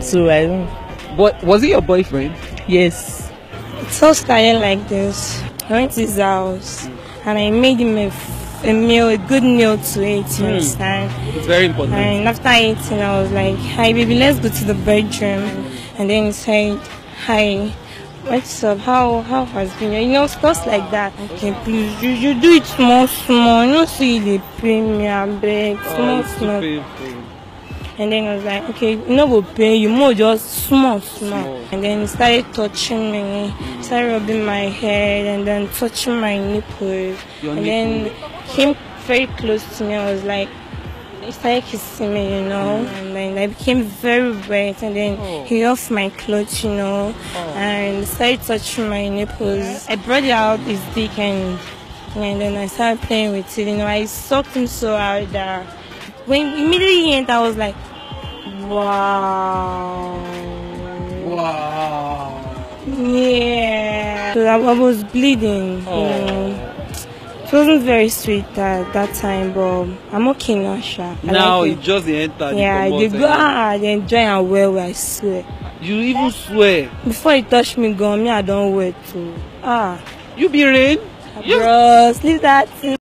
So I don't. But was he your boyfriend? Yes. It all started like this. I went to his house and I made him a meal, a good meal to eat, you understand? It's very important. And after eating, I was like, hi baby, let's go to the bedroom. And then he said, hi, what's up? How has been? You know, stuff like that. Okay, please, you do it small. You don't see the pay me, I beg. Small. And then I was like, okay, you know, we'll pay you more, just small. And then he started touching me, started rubbing my head, and then touching my nipples. And then came very close to me. I was like, he started kissing me, you know, and then I became very wet. And then he off my clothes, you know, and started touching my nipples. I brought out his dick and then I started playing with it. You know, I sucked him so hard that when immediately he entered, I was like, wow. Yeah. So I was bleeding, you know. It wasn't very sweet at that time, but I'm okay now, Sha. Now it just entered. Yeah, they go they enjoy and well, I swear. You even swear? Before he touched me, me, I don't wear too. You be rain? Bros, leave that.